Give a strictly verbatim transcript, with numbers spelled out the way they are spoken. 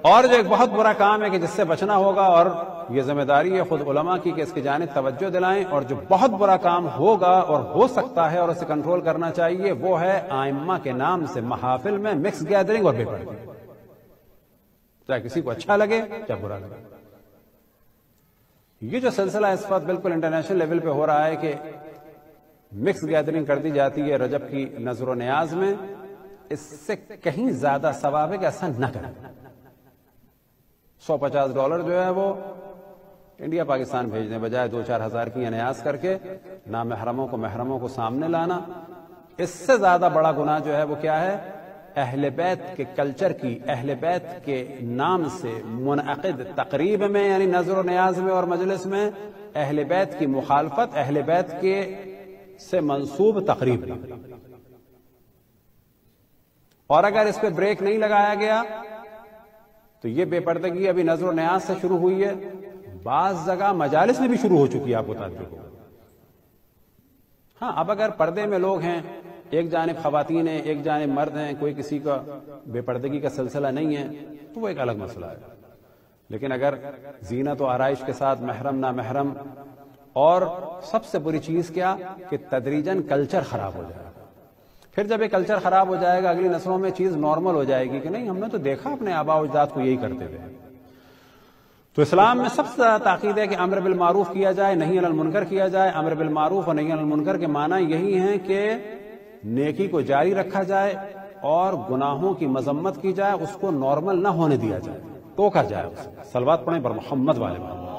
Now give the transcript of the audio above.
اور جو ایک بہت برا کام ہے کہ جس سے بچنا ہوگا، اور یہ ذمہ داری ہے خود علماء کی کہ اس کی جانب توجہ دلائیں، اور جو بہت برا کام ہوگا اور ہو سکتا ہے اور اسے کنٹرول کرنا چاہیے، وہ ہے ائمہ کے نام سے محافل میں مکس گیدرنگ اور بے پردگی، چاہے کسی کو اچھا لگے چاہے برا لگے۔ یہ جو سلسلہ اس وقت بالکل انٹرنیشنل لیول پہ ہو رہا ہے کہ مکس گیدرنگ کر دی جاتی ہے رجب کی نظر و نیاز میں، اس سے کہیں زیادہ ثواب ہے کہ ایسا نہ کریں۔ سو پچاس ڈالر جو ہے وہ انڈیا پاکستان بھیجنے بجائے دو چار ہزار کی نیاز کر کے نامحرموں کو محرموں کو سامنے لانا، اس سے زیادہ بڑا گناہ جو ہے وہ کیا ہے؟ اہل بیت کے کلچر کی، اہل بیت کے نام سے منعقد تقریب میں، یعنی نظر و نیاز میں اور مجلس میں اہل بیت کی مخالفت، اہل بیت کے سے منسوب تقریب میں۔ اور اگر اس پہ بریک نہیں لگایا گیا تو یہ بے پردگی ابھی نظر و نیاز سے شروع ہوئی ہے، بعض جگہ مجالس میں بھی شروع ہو چکی ہے، آپ کو تعجب ہوگا۔ ہاں، اب اگر پردے میں لوگ ہیں، ایک جانب خواتین ہیں ایک جانب مرد ہیں، کوئی کسی کا بے پردگی کا سلسلہ نہیں ہے تو وہ ایک الگ مسئلہ ہے، لیکن اگر زینت و آرائش کے ساتھ محرم نہ محرم، اور سب سے بری چیز کیا کہ تدریجاً کلچر خراب ہو جائے گا۔ پھر جب یہ کلچر خراب ہو جائے گا، اگلی نسلوں میں چیز نارمل ہو جائے گی کہ نہیں، ہم نے تو دیکھا اپنے آباء و اجداد کو یہی کرتے تھے۔ تو اسلام میں سب سے زیادہ تاکید ہے کہ امر بالمعروف کیا جائے، نہی عن المنکر کیا جائے۔ امر بالمعروف اور نہی عن المنکر کے معنی یہی ہیں کہ نیکی کو جاری رکھا جائے اور گناہوں کی مذمت کی جائے، اس کو نارمل نہ ہونے دیا جائے، ٹوکا جائے اسے۔ صلوات پڑھیں پر محمد والے